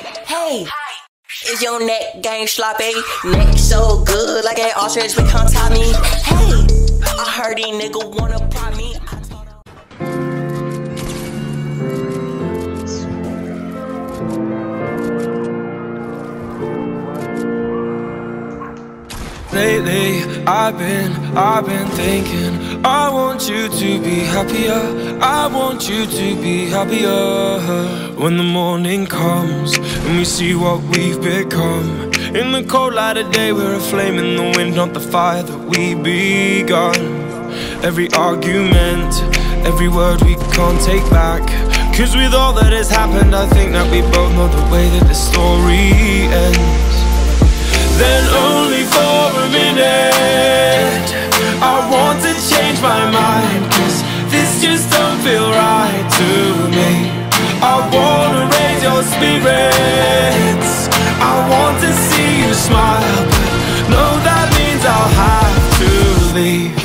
Hey, is your neck game sloppy? Neck so good like an ostrich, but can't top me. Hey, I heard these niggas wanna pop me. Lately, I've been thinking, I want you to be happier, I want you to be happier. When the morning comes and we see what we've become, in the cold light of day we're a flame in the wind, not the fire that we begun. Every argument, every word we can't take back, 'cause with all that has happened I think that we both know the way that the story ends. Then only for a minute I want to change my mind, 'cause this just don't feel right to me. I wanna raise your spirits, I want to see you smile, but no, that means I'll have to leave.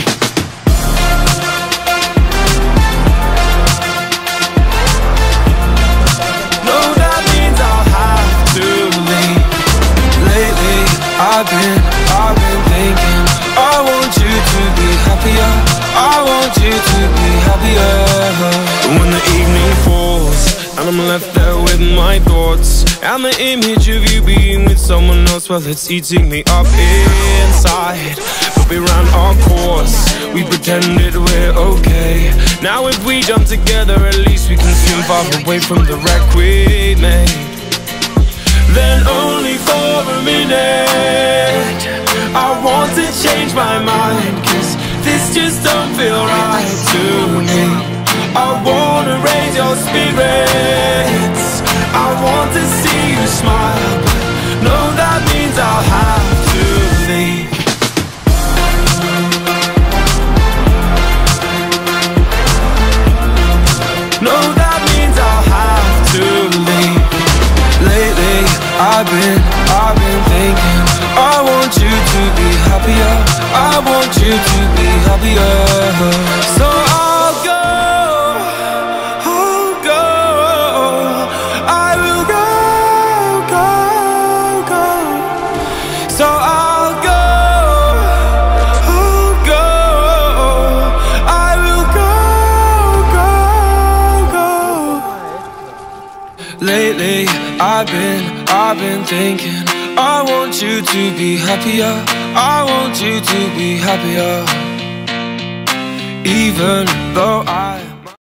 No, that means I'll have to leave. Lately, I've been thinking, I want you to be happier, I want you to be happier. When the evening falls and I'm left there with my thoughts, and the image of you being with someone else, well, it's eating me up inside. But we ran our course, we pretended we're okay. Now if we jump together, at least we can swim far away from the wreck we made. Then only for a minute I want to change my mind, 'cause this just don't feel right to me. I wanna raise your spirits, I want to see you smile, but no, that means I'll have to leave. No, that means I'll have to leave. Lately, I've been thinking, I want you to be happier, I want you to be happier. So I'll go, I will go. So I'll go, I will go. Lately, I've been thinking, I want you to be happier, I want you to be happier. Even though